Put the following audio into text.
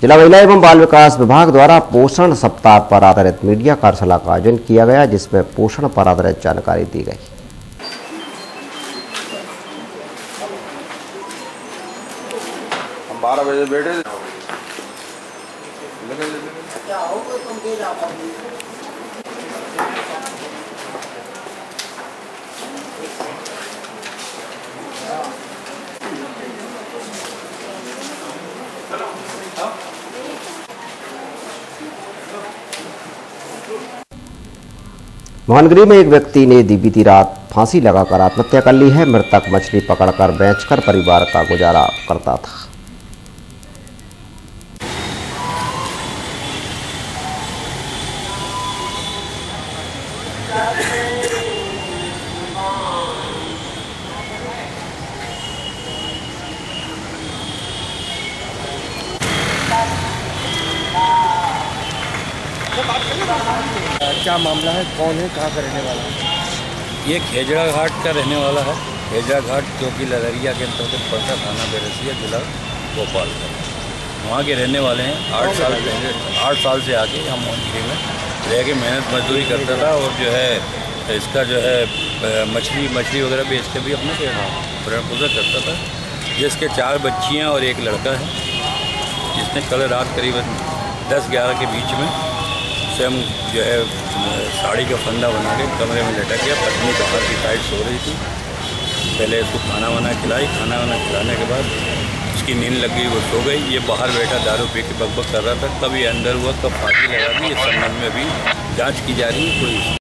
जिला महिला एवं बाल विकास विभाग द्वारा पोषण सप्ताह पर आधारित मीडिया कार्यशाला का आयोजन किया गया, जिसमें पोषण पर आधारित जानकारी दी गई। हम 12 बजे बैठे मोहनगिरी में एक व्यक्ति ने बीती रात फांसी लगाकर आत्महत्या कर ली है। मृतक मछली पकड़कर बेचकर परिवार का गुजारा करता था। क्या मामला है, कौन है, कहाँ का रहने वाला है? ये खेजड़ा घाट का रहने वाला है। खेजड़ा घाट जो कि लदरिया के अंतर्गत पड़ता, थाना बेरसिया, जिला भोपाल का। वहाँ के रहने वाले हैं। 8 साल से आके हम मोहनगिरी में रह के मेहनत मजदूरी करता था और जो है इसका जो है मछली वगैरह बेच के भी अपना भरण पोषण करता था। जिसके 4 बच्चियाँ और एक लड़का है, जिसने कल रात करीबन 10-11 के बीच में स्वयं जो है साड़ी का फंदा बना के कमरे में लटक गया। पत्नी बाहर की साइड सो रही थी। पहले उसको खाना वाना खिलाई। खाना वाना खिलाने के बाद उसकी नींद लग गई, वो सो गई। ये बाहर बैठा दारू पी के बकबक कर रहा था। कब ये अंदर हुआ, कब फांसी लगा दी, इस संबंध में अभी जांच की जा रही है।